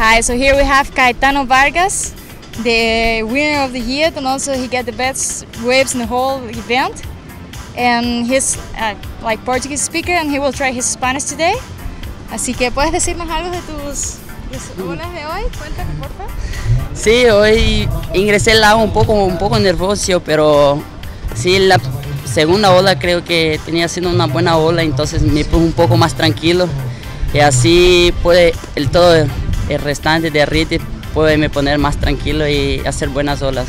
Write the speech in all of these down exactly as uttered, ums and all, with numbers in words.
Hi, so here we have Caetano Vargas, the winner of the year, and also he got the best waves in the whole event. And he's uh, like Portuguese speaker, and he will try his Spanish today. Así que puedes decirnos algo de tus, tus olas de hoy, cuéntame por favor. Sí, hoy ingresé al lago un poco, un poco nervioso, pero sí, la segunda ola creo que tenía siendo una buena ola, entonces me puse un poco más tranquilo y así puede el todo el restante de ritmo puede me poner más tranquilo y hacer buenas olas.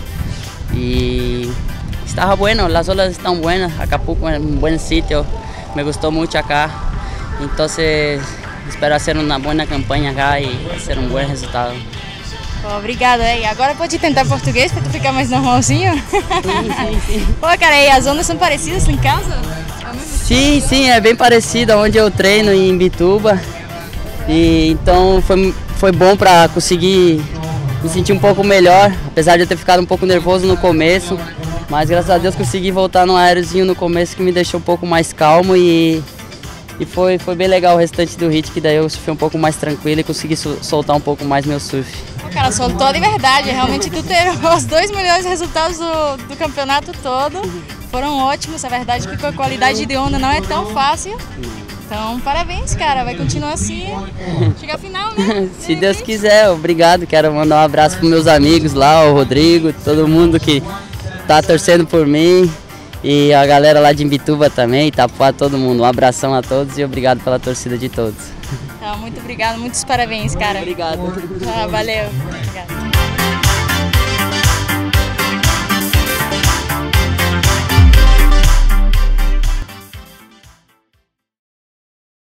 Y estaba bueno, las olas están buenas, Acapulco es un buen sitio, me gustó mucho acá, entonces espero hacer uma boa campanha cá e ter um bom resultado. Obrigada, e agora pode tentar português para tu ficar mais normalzinho? Sim, sim, sim. Pô, cara, e as ondas são parecidas em casa? Sim, sim, é bem parecido onde eu treino em Imbituba. E então foi, foi bom para conseguir me sentir um pouco melhor, apesar de eu ter ficado um pouco nervoso no começo, mas graças a Deus consegui voltar no aéreozinho no começo que me deixou um pouco mais calmo e E foi, foi bem legal o restante do hit, que daí eu fui um pouco mais tranquilo e consegui soltar um pouco mais meu surf. O cara soltou de verdade, realmente tu teve os dois melhores resultados do, do campeonato todo, foram ótimos, a verdade é que a qualidade de onda não é tão fácil. Então, parabéns, cara, vai continuar assim, chegar à final, né? Se Deus quiser, obrigado, quero mandar um abraço para meus amigos lá, o Rodrigo, todo mundo que tá torcendo por mim. E a galera lá de Imbituba também, Itapuá, todo mundo. Um abração a todos e obrigado pela torcida de todos. Tá, muito obrigado, muitos parabéns, cara. Obrigado. Ah, valeu. Obrigado.